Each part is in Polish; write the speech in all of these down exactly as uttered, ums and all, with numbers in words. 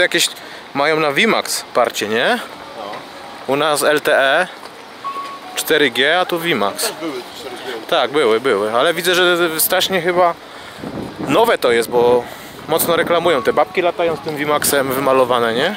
jakieś mają na VMAX parcie, nie? No. U nas L T E cztery G, a tu VMAX. Tak były cztery G. Tak, były, były, ale widzę, że strasznie chyba nowe to jest, bo mocno reklamują. Te babki latają z tym VMAXem wymalowane, nie?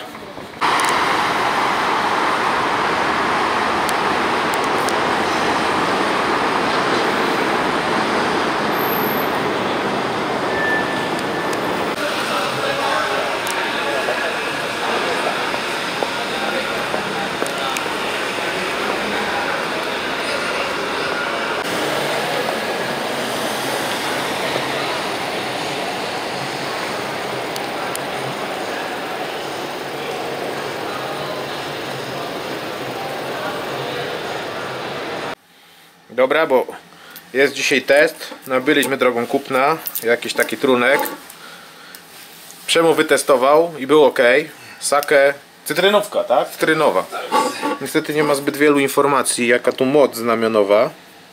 Dobra, bo jest dzisiaj test. Nabyliśmy drogą kupna jakiś taki trunek. Przemu wytestował i był ok. Sakę cytrynówka, tak? Cytrynowa. Niestety nie ma zbyt wielu informacji, jaka tu moc znamionowa.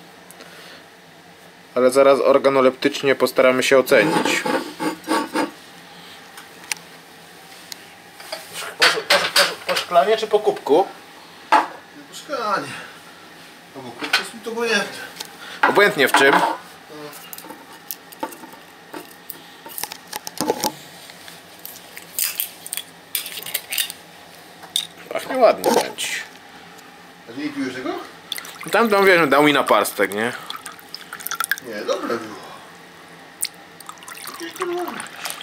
Ale zaraz organoleptycznie postaramy się ocenić. Po, po, po, po szklanie czy po kubku? Po szklanie. No bo kubka jest mi to obojętne. Obojętnie w czym? Pachnie ładnie bądź. A ty nie piłeś tego? Tam tam wiesz, dał mi na parstek, nie? Nie, dobre było. Jakieś to było.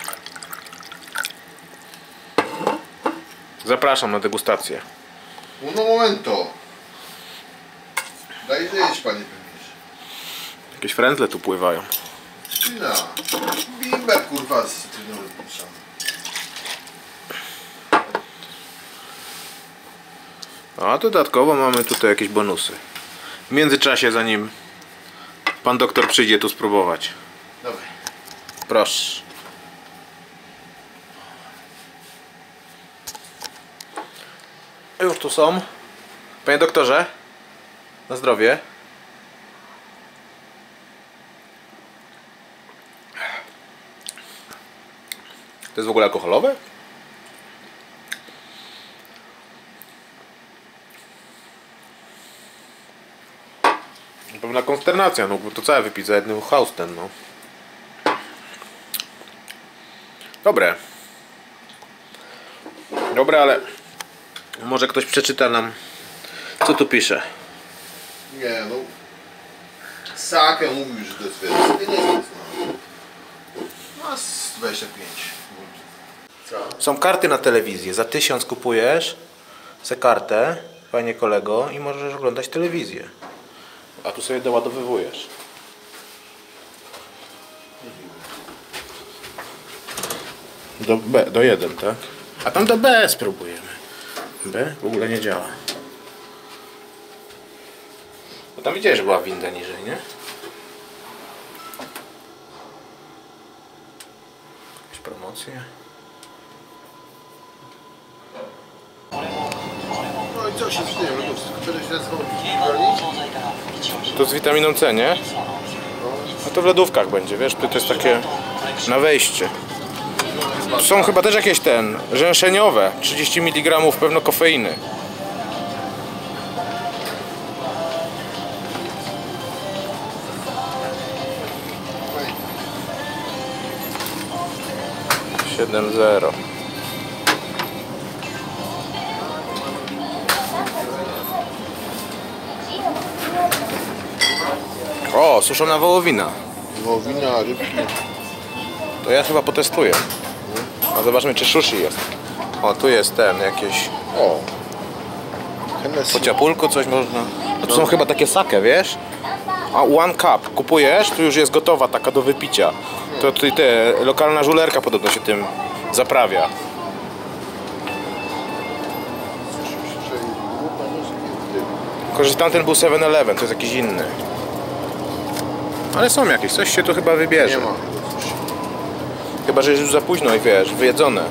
Zapraszam na degustację. Uno momento. Daj zjeść, panie premierze. Jakieś frędzle tu pływają. Cytryna. Bimber kurwa z cytrynowym piszamy. A dodatkowo mamy tutaj jakieś bonusy. W międzyczasie, zanim pan doktor przyjdzie tu spróbować. Dobra. Proszę. Już tu są. Panie doktorze, na zdrowie. To jest w ogóle alkoholowe? Pewna konsternacja, no bo to całe wypić za jednym haustem, no. Dobre. Dobre, ale może ktoś przeczyta nam, co tu pisze. Nie no. Sakę mówił, że to jest wiele. Nie jest no. Z dwadzieścia pięć. Co? Są karty na telewizję. Za tysiąc kupujesz se kartę, panie kolego, i możesz oglądać telewizję. A tu sobie doładowywujesz. Do B, do jeden, tak? A tam do B spróbujemy. B w ogóle nie działa. No tam widziałeś, że była winda niżej, nie? Jakieś promocje. No i co się przyjdzie? Który się nazywał bronić? To z witaminą C, nie? A to w lodówkach będzie, wiesz, to jest takie na wejście. Tu są chyba też jakieś ten, rzęszeniowe, trzydzieści miligramów pewno kofeiny. siedem zero. O, suszona wołowina. Wołowina, rybki. To ja chyba potestuję. A zobaczmy, czy sushi jest. O, tu jest ten jakieś. O. Hennessy. Po ciapulku coś można. No to są chyba takie sake, wiesz? A one cup kupujesz, tu już jest gotowa taka do wypicia. To tutaj te lokalna żulerka podobno się tym zaprawia. Tylko że tamten był seven eleven, to jest jakiś inny. Ale są jakieś, coś się tu chyba wybierze. Nie ma. Chyba że jest już za późno i wiesz, wyjedzone.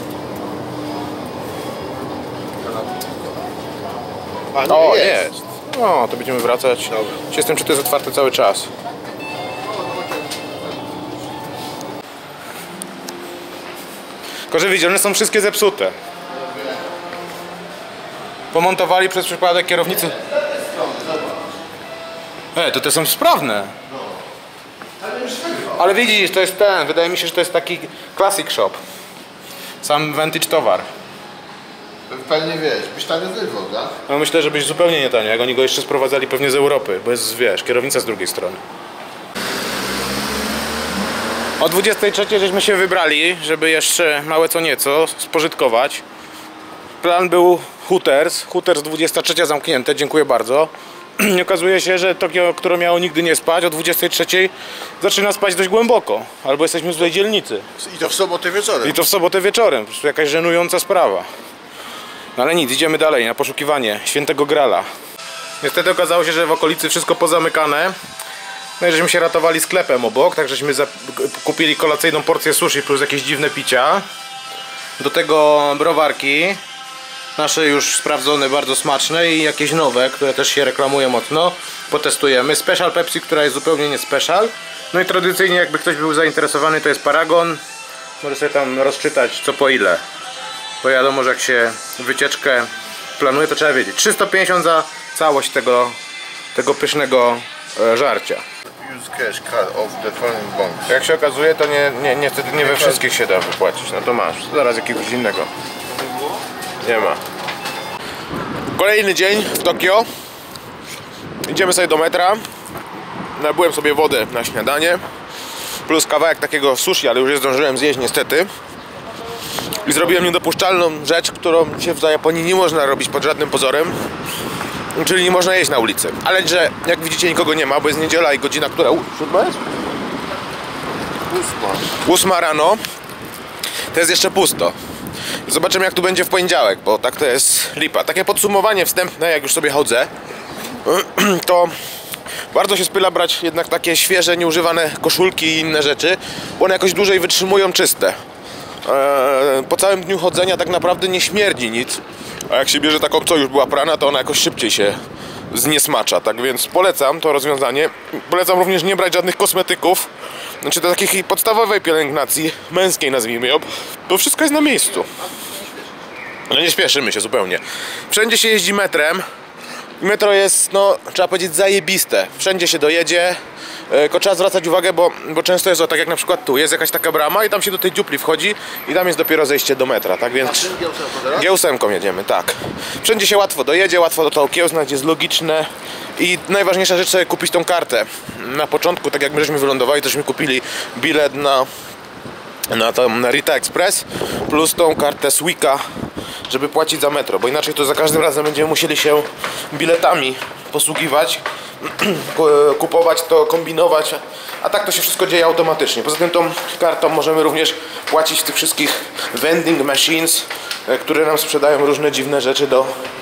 A, nie, O, jest. jest. O, to będziemy wracać. Dobra. Jestem, czy to jest otwarte cały czas. Tylko że widzisz, one są wszystkie zepsute. Pomontowali przez przypadek kierownicy. E, to te są sprawne. Ale widzisz, to jest ten, wydaje mi się, że to jest taki classic shop. Sam vintage towar. Pewnie wiesz, byś tanio wyrwał, tak? No myślę, że byś zupełnie nie tanio, jak oni go jeszcze sprowadzali pewnie z Europy, bo jest, wiesz, kierownica z drugiej strony. O dwudziestej trzeciej żeśmy się wybrali, żeby jeszcze małe co nieco spożytkować. Plan był Hooters, Hooters dwudziesta trzecia zamknięte, dziękuję bardzo. I okazuje się, że Tokio, które miało nigdy nie spać, o dwudziestej trzeciej zaczyna spać dość głęboko. Albo jesteśmy w złej dzielnicy. I to w sobotę wieczorem. I to w sobotę wieczorem, po prostu jakaś żenująca sprawa. No ale nic, idziemy dalej na poszukiwanie świętego Grala. Niestety okazało się, że w okolicy wszystko pozamykane. No i żeśmy się ratowali sklepem obok, tak żeśmy kupili kolacyjną porcję sushi plus jakieś dziwne picia. Do tego browarki. Nasze już sprawdzone, bardzo smaczne i jakieś nowe, które też się reklamują mocno. Potestujemy. Special Pepsi, która jest zupełnie nie special. No i tradycyjnie, jakby ktoś był zainteresowany, to jest Paragon. Może sobie tam rozczytać co po ile. Bo wiadomo, że jak się wycieczkę planuje, to trzeba wiedzieć. trzysta pięćdziesiąt za całość tego, tego pysznego e, żarcia. Use cash card of the following banks. Jak się okazuje, to nie, nie, niestety nie we wszystkich się da wypłacić. No to masz. Zaraz jakiegoś innego. Nie ma. Kolejny dzień w Tokio. Idziemy sobie do metra. Nabyłem sobie wodę na śniadanie. Plus kawałek takiego sushi, ale już je zdążyłem zjeść niestety. I zrobiłem niedopuszczalną rzecz, którą się w Japonii nie można robić pod żadnym pozorem. Czyli nie można jeść na ulicy. Ale że jak widzicie nikogo nie ma, bo jest niedziela i godzina, która... Siódma jest? Ósma. Ósma rano. To jest jeszcze pusto. Zobaczymy jak tu będzie w poniedziałek, bo tak to jest lipa. Takie podsumowanie wstępne, jak już sobie chodzę, to bardzo się spyla brać jednak takie świeże, nieużywane koszulki i inne rzeczy, bo one jakoś dłużej wytrzymują czyste. Po całym dniu chodzenia tak naprawdę nie śmierdzi nic, a jak się bierze taką, co już była prana, to ona jakoś szybciej się zniesmacza. Tak więc polecam to rozwiązanie. Polecam również nie brać żadnych kosmetyków, znaczy do takiej podstawowej pielęgnacji męskiej, nazwijmy ją. To wszystko jest na miejscu. No nie śpieszymy się zupełnie. Wszędzie się jeździ metrem. Metro jest, no trzeba powiedzieć, zajebiste. Wszędzie się dojedzie. Tylko trzeba zwracać uwagę, bo, bo często jest o tak jak na przykład tu, jest jakaś taka brama i tam się do tej dziupli wchodzi i tam jest dopiero zejście do metra, tak więc G ósem jedziemy, tak. Wszędzie się łatwo dojedzie, łatwo do tego okiełznać, jest logiczne i najważniejsza rzecz, sobie kupić tą kartę. Na początku, tak jak my żeśmy wylądowali, tośmy kupili bilet na, na, to, na Rita Express plus tą kartę Suica, żeby płacić za metro, bo inaczej to za każdym razem będziemy musieli się biletami posługiwać, kupować to, kombinować, a tak to się wszystko dzieje automatycznie. Poza tym tą kartą możemy również płacić w tych wszystkich vending machines, które nam sprzedają różne dziwne rzeczy do,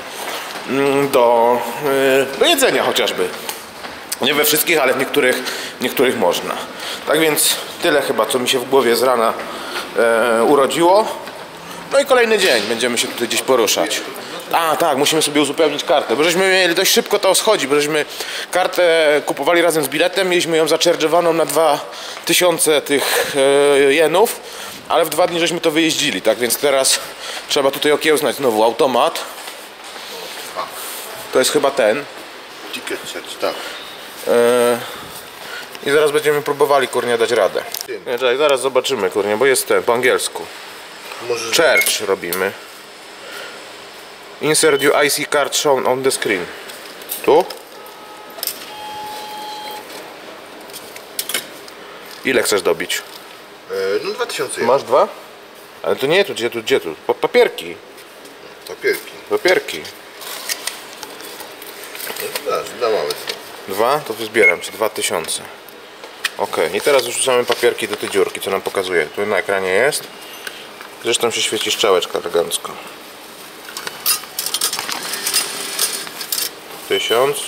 do, do jedzenia chociażby. Nie we wszystkich, ale w niektórych, w niektórych można. Tak więc tyle chyba, co mi się w głowie z rana e, urodziło. No i kolejny dzień, będziemy się tutaj gdzieś poruszać. A tak, musimy sobie uzupełnić kartę, bo żeśmy mieli dość szybko to schodzi, bo żeśmy kartę kupowali razem z biletem, mieliśmy ją zaczerżowaną na dwa tysiące tych e, jenów, ale w dwa dni żeśmy to wyjeździli, tak więc teraz trzeba tutaj okiełznać znowu automat. To jest chyba ten. Ticket set, tak. E, I zaraz będziemy próbowali, kurnie, dać radę. Nie, czekaj, zaraz zobaczymy, kurnie, bo jest ten po angielsku. Możesz... Church robimy. Insert your I C card shown on the screen. Tu? Ile chcesz dobić? E, no dwa tysiące. Masz dwa? Ale to nie tu, gdzie tu, gdzie tu? Pa papierki. Papierki. Papierki. No, dasz, da małe co. Dwa? To zbieram ci dwa tysiące. Ok, i teraz już rzucamy papierki do tej dziurki, co nam pokazuje. Tu na ekranie jest. Zresztą się świeci szczałeczka elegancko. Tysiąc.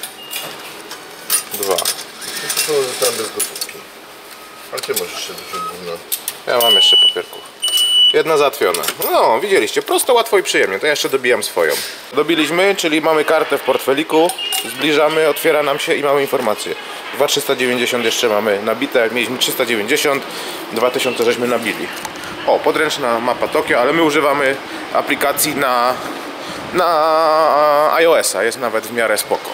Dwa. To zostałem bez gotówki. Ale ty możesz jeszcze dużo gówna. Ja mam jeszcze papierków. Jedna załatwiona. No, widzieliście, prosto, łatwo i przyjemnie. To ja jeszcze dobijam swoją. Dobiliśmy, czyli mamy kartę w portfeliku. Zbliżamy, otwiera nam się i mamy informację. dwa tysiące trzysta dziewięćdziesiąt jeszcze mamy nabite. Mieliśmy trzysta dziewięćdziesiąt. dwa tysiące żeśmy nabili. O, podręczna mapa Tokio, ale my używamy aplikacji na Na iOS-a jest nawet w miarę spoko.